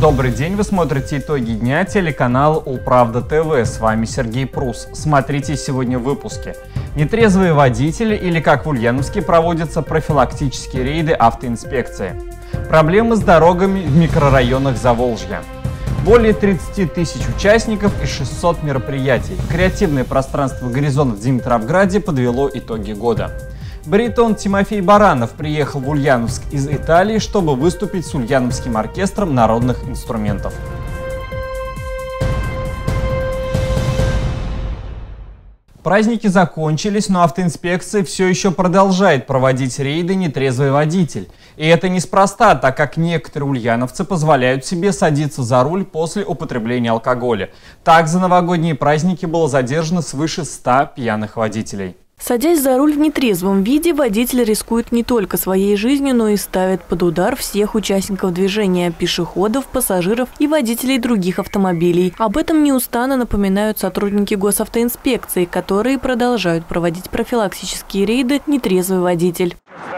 Добрый день, вы смотрите итоги дня, телеканал Улправда ТВ. С вами Сергей Прус. Смотрите сегодня в выпуске. Нетрезвые водители или, как в Ульяновске, проводятся профилактические рейды автоинспекции. Проблемы с дорогами в микрорайонах Заволжья. Более 30 тысяч участников и 600 мероприятий. Креативное пространство «Горизонт» в Димитровграде подвело итоги года. Баритон Тимофей Баранов приехал в Ульяновск из Италии, чтобы выступить с Ульяновским оркестром народных инструментов. Праздники закончились, но автоинспекция все еще продолжает проводить рейды «Нетрезвый водитель». И это неспроста, так как некоторые ульяновцы позволяют себе садиться за руль после употребления алкоголя. Так, за новогодние праздники было задержано свыше 100 пьяных водителей. Садясь за руль в нетрезвом виде, водитель рискует не только своей жизнью, но и ставит под удар всех участников движения – пешеходов, пассажиров и водителей других автомобилей. Об этом неустанно напоминают сотрудники госавтоинспекции, которые продолжают проводить профилактические рейды «Нетрезвый водитель».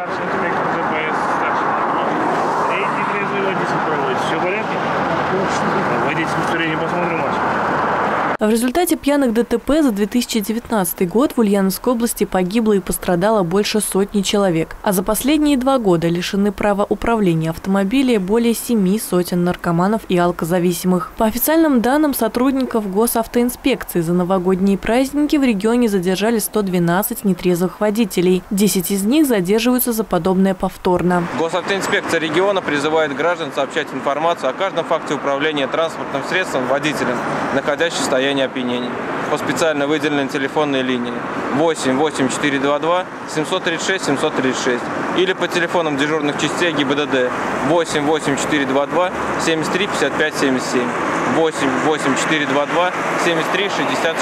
В результате пьяных ДТП за 2019 год в Ульяновской области погибло и пострадало больше сотни человек. А за последние 2 года лишены права управления автомобилем более 7 сотен наркоманов и алкозависимых. По официальным данным сотрудников госавтоинспекции, за новогодние праздники в регионе задержали 112 нетрезвых водителей. 10 из них задерживаются за подобное повторно. Госавтоинспекция региона призывает граждан сообщать информацию о каждом факте управления транспортным средством водителем, находящимся в состоянии опьянения, по специально выделенной телефонной линии 88422 736 736 или по телефонам дежурных частей ГИБДД 88422 73 55 77 88422 73 60 60.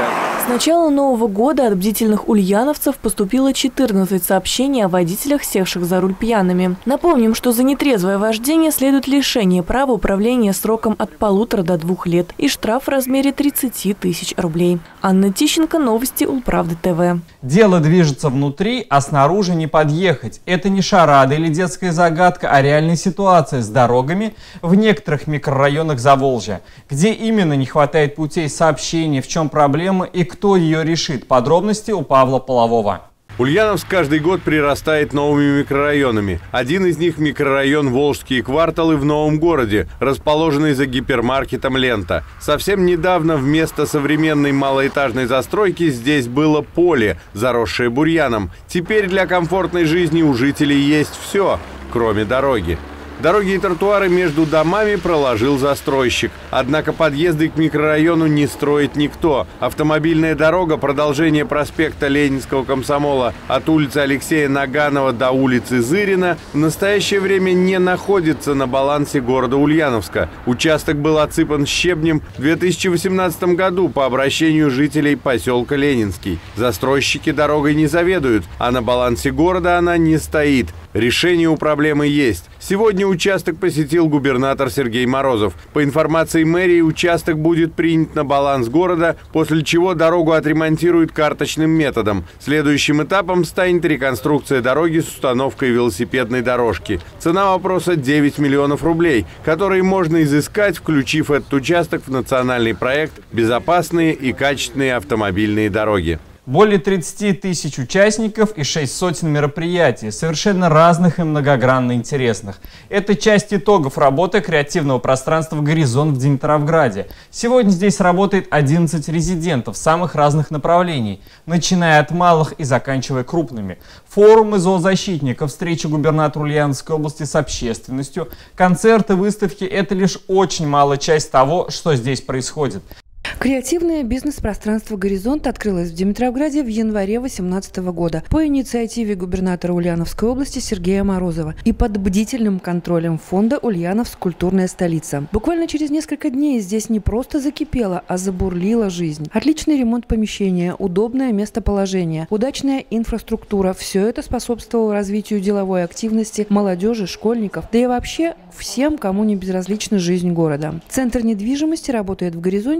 С начала Нового года от бдительных ульяновцев поступило 14 сообщений о водителях, севших за руль пьяными. Напомним, что за нетрезвое вождение следует лишение права управления сроком от 1,5 до 2 лет и штраф в размере 30 тысяч рублей. Анна Тищенко, новости Улправды ТВ. Дело движется внутри, а снаружи не подъехать. Это не шарада или детская загадка, а реальная ситуация с дорогами в некоторых микрорайонах Заволжья. Где именно не хватает путей сообщения, в чем проблема и кто ее решит? Подробности у Павла Полового. Ульяновск каждый год прирастает новыми микрорайонами. Один из них – микрорайон «Волжские кварталы» в Новом городе, расположенный за гипермаркетом «Лента». Совсем недавно вместо современной малоэтажной застройки здесь было поле, заросшее бурьяном. Теперь для комфортной жизни у жителей есть все, кроме дороги. Дороги и тротуары между домами проложил застройщик. Однако подъезды к микрорайону не строит никто. Автомобильная дорога, продолжение проспекта Ленинского комсомола от улицы Алексея Наганова до улицы Зырина, в настоящее время не находится на балансе города Ульяновска. Участок был отсыпан щебнем в 2018 году по обращению жителей поселка Ленинский. Застройщики дорогой не заведуют, а на балансе города она не стоит. Решение у проблемы есть. Сегодня участок посетил губернатор Сергей Морозов. По информации мэрии, участок будет принят на баланс города, после чего дорогу отремонтируют карточным методом. Следующим этапом станет реконструкция дороги с установкой велосипедной дорожки. Цена вопроса 9 миллионов рублей, которые можно изыскать, включив этот участок в национальный проект «Безопасные и качественные автомобильные дороги». Более 30 тысяч участников и 6 сотен мероприятий, совершенно разных и многогранно интересных. Это часть итогов работы креативного пространства «Горизонт» в Димитровграде. Сегодня здесь работает 11 резидентов самых разных направлений, начиная от малых и заканчивая крупными. Форумы зоозащитников, встречи губернатора Ульяновской области с общественностью, концерты, выставки – это лишь очень малая часть того, что здесь происходит. Креативное бизнес-пространство «Горизонт» открылось в Димитровграде в январе 2018 года по инициативе губернатора Ульяновской области Сергея Морозова и под бдительным контролем фонда «Ульяновск. Культурная столица». Буквально через несколько дней здесь не просто закипела, а забурлила жизнь. Отличный ремонт помещения, удобное местоположение, удачная инфраструктура – все это способствовало развитию деловой активности молодежи, школьников, да и вообще всем, кому не безразлична жизнь города. Центр недвижимости работает в «Горизонте» совсем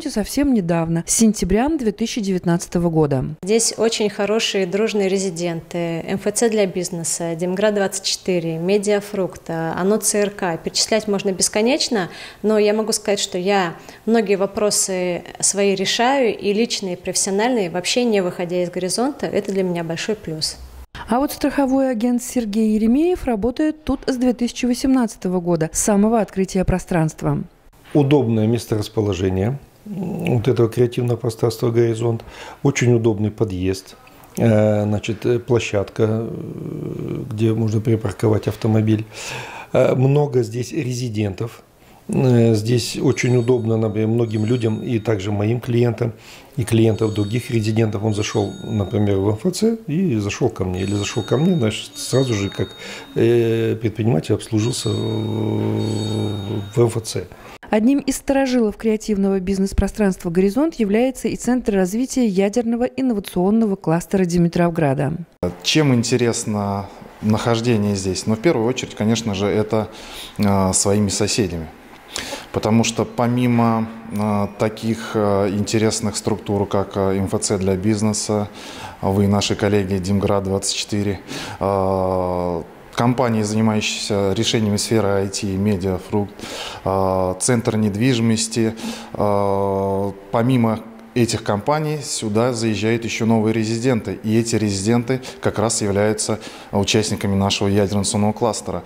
совсем недавно, с сентября 2019 года. Здесь очень хорошие дружные резиденты, МФЦ для бизнеса, Демград-24, Медиафрукт, ОНО ЦРК. Перечислять можно бесконечно, но я могу сказать, что я многие вопросы свои решаю, и личные, и профессиональные, вообще не выходя из горизонта, это для меня большой плюс. А вот страховой агент Сергей Еремеев работает тут с 2018 года, с самого открытия пространства. Удобное месторасположение вот этого креативного пространства «Горизонт», очень удобный подъезд, площадка, где можно припарковать автомобиль. Много здесь резидентов. Здесь очень удобно, например, многим людям и также моим клиентам и клиентов других резидентов. Он зашел, например, в МФЦ и зашел ко мне. Или зашел ко мне, значит, сразу же как предприниматель обслужился в МФЦ. Одним из сторожилов креативного бизнес-пространства «Горизонт» является и Центр развития ядерного инновационного кластера Димитровграда. Чем интересно нахождение здесь? Ну, в первую очередь, конечно же, это своими соседями. Потому что помимо таких интересных структур, как МФЦ для бизнеса, вы, наши коллеги, Демград-24, компании, занимающиеся решениями сферы IT, Медиафрукт, Центр недвижимости, помимо этих компаний сюда заезжают еще новые резиденты. И эти резиденты как раз являются участниками нашего ядерно-инновационного кластера.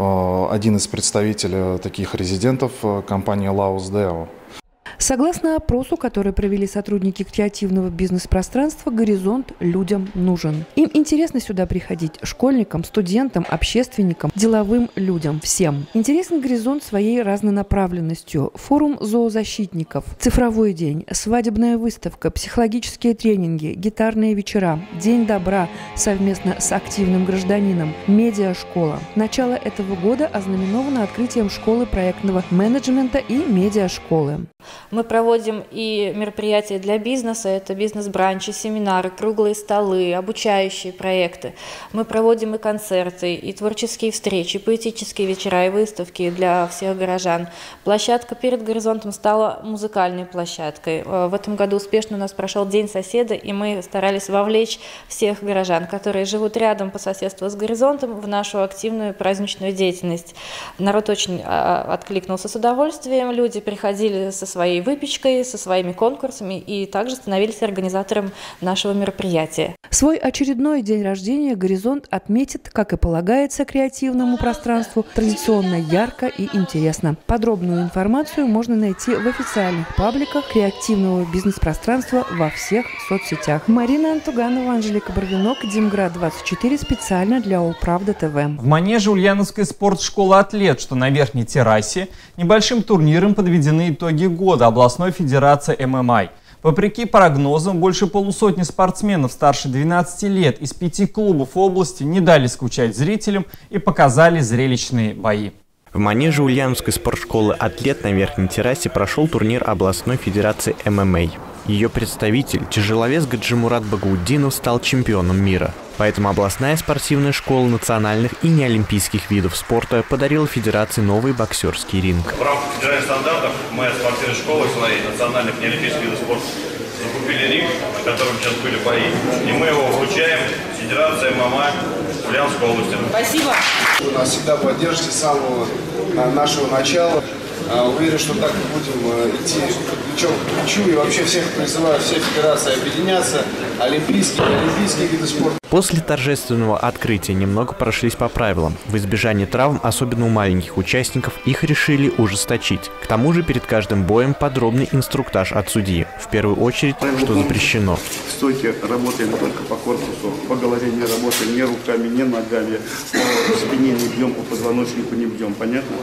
Один из представителей таких резидентов – компания Laus-Deo. Согласно опросу, который провели сотрудники креативного бизнес-пространства, «Горизонт» людям нужен. Им интересно сюда приходить – школьникам, студентам, общественникам, деловым людям, всем. Интересен «Горизонт» своей разнонаправленностью. Форум зоозащитников, цифровой день, свадебная выставка, психологические тренинги, гитарные вечера, день добра совместно с активным гражданином, медиашкола. Начало этого года ознаменовано открытием школы проектного менеджмента и медиашколы. Мы проводим и мероприятия для бизнеса, это бизнес-бранчи, семинары, круглые столы, обучающие проекты. Мы проводим и концерты, и творческие встречи, поэтические вечера и выставки для всех горожан. Площадка перед «Горизонтом» стала музыкальной площадкой. В этом году успешно у нас прошел День соседа, и мы старались вовлечь всех горожан, которые живут рядом по соседству с «Горизонтом», в нашу активную праздничную деятельность. Народ очень откликнулся с удовольствием, люди приходили со своей выпечкой, со своими конкурсами и также становились организатором нашего мероприятия. Свой очередной день рождения «Горизонт» отметит, как и полагается креативному пространству, традиционно ярко и интересно. Подробную информацию можно найти в официальных пабликах креативного бизнес-пространства во всех соцсетях. Марина Антуганова, Анжелика Барвинок, Демград-24, специально для Улправда ТВ. В манеже Ульяновской спортшколы «Атлет», что на верхней террасе, небольшим турниром подведены итоги года областной федерации ММА. Вопреки прогнозам, больше полусотни спортсменов старше 12 лет из 5 клубов области не дали скучать зрителям и показали зрелищные бои. В манеже Ульяновской спортшколы «Атлет» на верхней террасе прошел турнир областной федерации ММА. Ее представитель, тяжеловес Гаджимурат Багауддинов, стал чемпионом мира. Поэтому областная спортивная школа национальных и неолимпийских видов спорта подарила федерации новый боксерский ринг. В рамках федеральных стандартов моя спортивная школа своей национальных неолимпийских видов спорта закупили ринг, на котором сейчас были бои. И мы его вручаем Федерации ММА Ульяновской области. Спасибо. Вы нас всегда поддержите с самого нашего начала. Уверен, что так мы будем идти плечом к плечу. И вообще всех призываю, все федерации объединяться. Олимпийские и неолимпийские виды спорта. После торжественного открытия немного прошлись по правилам. В избежание травм, особенно у маленьких участников, их решили ужесточить. К тому же перед каждым боем подробный инструктаж от судьи. В первую очередь, что запрещено. В стойке работаем только по корпусу, по голове не работаем, ни руками, ни ногами, по спине не бьем, по позвоночнику не бьем, понятно?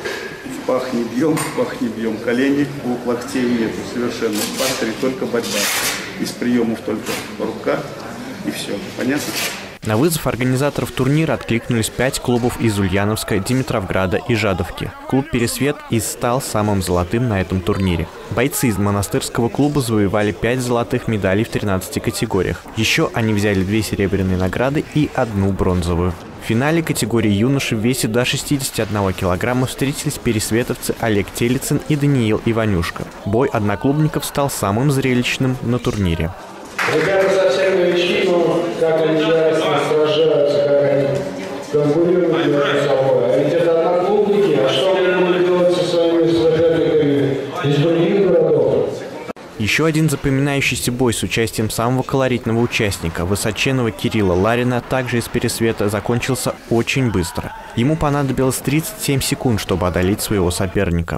В пах не бьем, колени, локтей нету совершенно. В партере только борьба. Из приемов только рука и все, понятно? На вызов организаторов турнира откликнулись 5 клубов из Ульяновска, Димитровграда и Жадовки. Клуб «Пересвет» и стал самым золотым на этом турнире. Бойцы из монастырского клуба завоевали 5 золотых медалей в 13 категориях. Еще они взяли 2 серебряные награды и 1 бронзовую. В финале категории юноши в весе до 61 килограмма встретились пересветовцы Олег Телицын и Даниил Иванюшка. Бой одноклубников стал самым зрелищным на турнире. Ребята совсем новички, но как они яростно сражаются, как они конкурируют между собой. А ведь это одноклубники, а что они будут делать со своими соперниками из других городов? Еще один запоминающийся бой с участием самого колоритного участника, высоченного Кирилла Ларина, также из пересвета, закончился очень быстро. Ему понадобилось 37 секунд, чтобы одолеть своего соперника.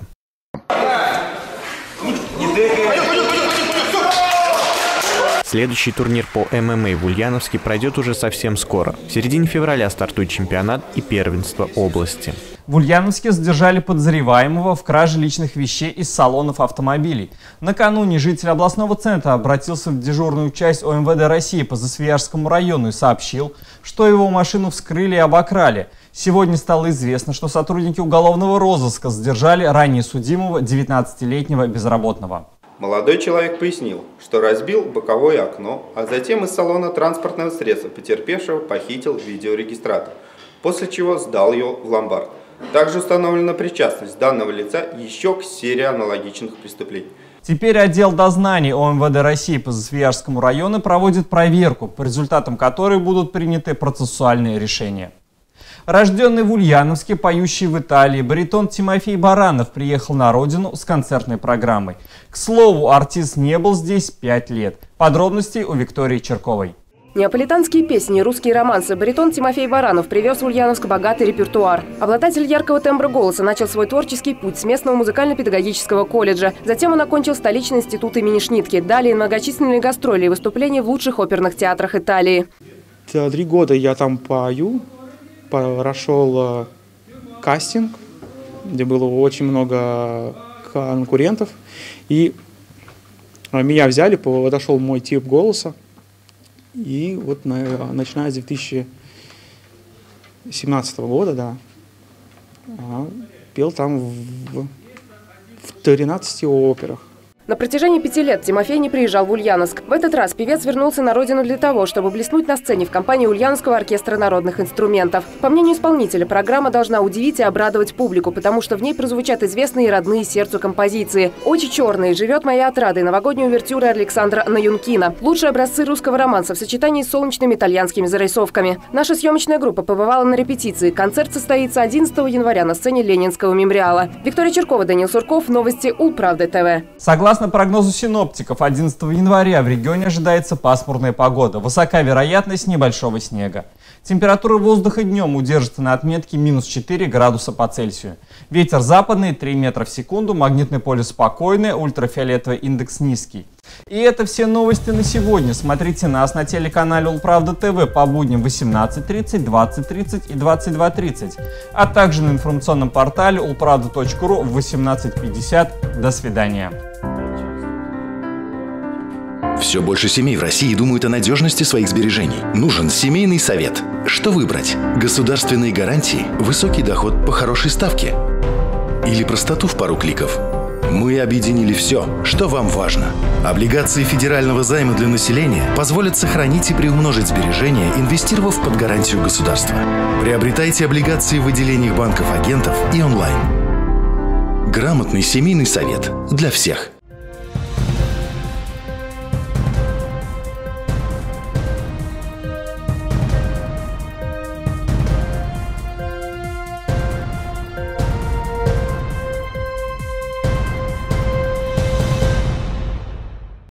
Следующий турнир по ММА в Ульяновске пройдет уже совсем скоро. В середине февраля стартует чемпионат и первенство области. В Ульяновске задержали подозреваемого в краже личных вещей из салонов автомобилей. Накануне житель областного центра обратился в дежурную часть ОМВД России по Засвияжскому району и сообщил, что его машину вскрыли и обокрали. Сегодня стало известно, что сотрудники уголовного розыска задержали ранее судимого 19-летнего безработного. Молодой человек пояснил, что разбил боковое окно, а затем из салона транспортного средства потерпевшего похитил видеорегистратор, после чего сдал его в ломбард. Также установлена причастность данного лица еще к серии аналогичных преступлений. Теперь отдел дознаний ОМВД России по Засвияжскому району проводит проверку, по результатам которой будут приняты процессуальные решения. Рожденный в Ульяновске, поющий в Италии, баритон Тимофей Баранов приехал на родину с концертной программой. К слову, артист не был здесь 5 лет. Подробности у Виктории Черковой. Неаполитанские песни, русские романсы. Баритон Тимофей Баранов привез в Ульяновск богатый репертуар. Обладатель яркого тембра голоса начал свой творческий путь с местного музыкально-педагогического колледжа. Затем он окончил столичный институт имени Шнитке. Далее многочисленные гастроли и выступления в лучших оперных театрах Италии. 3 года я там пою. Прошел кастинг, где было очень много конкурентов. И меня взяли, подошел мой тип голоса. И вот начиная с 2017 года, да, пел там в 13 операх. На протяжении 5 лет Тимофей не приезжал в Ульяновск. В этот раз певец вернулся на родину для того, чтобы блеснуть на сцене в компании Ульяновского оркестра народных инструментов. По мнению исполнителя, программа должна удивить и обрадовать публику, потому что в ней прозвучат известные и родные сердцу композиции. «Очи черные», «Живет моя отрада» и новогодние увертюры Александра Наюнкина. Лучшие образцы русского романса в сочетании с солнечными итальянскими зарисовками. Наша съемочная группа побывала на репетиции. Концерт состоится 11 января на сцене Ленинского мемориала. Виктория Черкова, Даниил Сурков. Новости Улправда ТВ. Согласно прогнозу синоптиков, 11 января в регионе ожидается пасмурная погода. Высока вероятность небольшого снега. Температура воздуха днем удержится на отметке -4 градуса по Цельсию. Ветер западный 3 метра в секунду, магнитное поле спокойное, ультрафиолетовый индекс низкий. И это все новости на сегодня. Смотрите нас на телеканале Улправда ТВ по будням 18:30, 20:30 и 22:30, а также на информационном портале ulpravda.ru в 18:50. До свидания. Все больше семей в России думают о надежности своих сбережений. Нужен семейный совет. Что выбрать? Государственные гарантии, высокий доход по хорошей ставке? Или простоту в пару кликов? Мы объединили все, что вам важно. Облигации федерального займа для населения позволят сохранить и приумножить сбережения, инвестировав под гарантию государства. Приобретайте облигации в отделениях банков-агентов и онлайн. Грамотный семейный совет для всех.